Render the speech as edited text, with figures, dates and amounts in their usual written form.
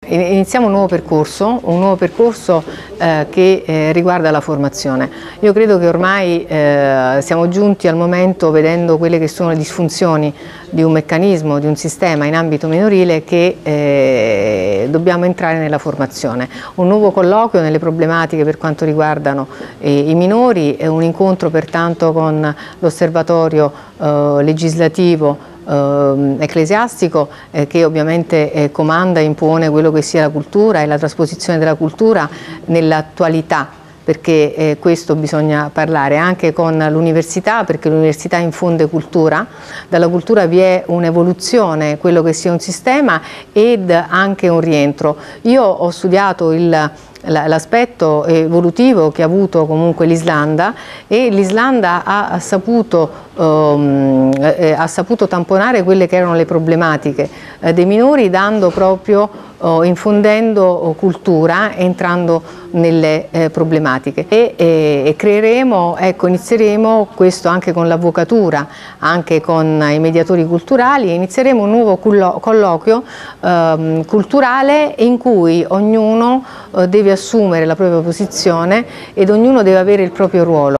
iniziamo un nuovo percorso che riguarda la formazione. Io credo che ormai siamo giunti al momento, vedendo quelle che sono le disfunzioni di un meccanismo, di un sistema in ambito minorile, che dobbiamo entrare nella formazione. Un nuovo colloquio nelle problematiche per quanto riguardano i minori, un incontro pertanto con l'osservatorio legislativo ecclesiastico che ovviamente comanda e impone quello che sia la cultura e la trasposizione della cultura nell'attualità, perché questo bisogna parlare anche con l'università, perché l'università infonde cultura, dalla cultura vi è un'evoluzione, quello che sia un sistema ed anche un rientro. Io ho studiato l'aspetto evolutivo che ha avuto comunque l'Islanda, e l'Islanda ha saputo tamponare quelle che erano le problematiche dei minori, dando proprio infondendo cultura, entrando nelle problematiche, e creeremo, ecco, inizieremo questo anche con l'avvocatura, anche con i mediatori culturali, inizieremo un nuovo colloquio culturale in cui ognuno deve assumere la propria posizione ed ognuno deve avere il proprio ruolo.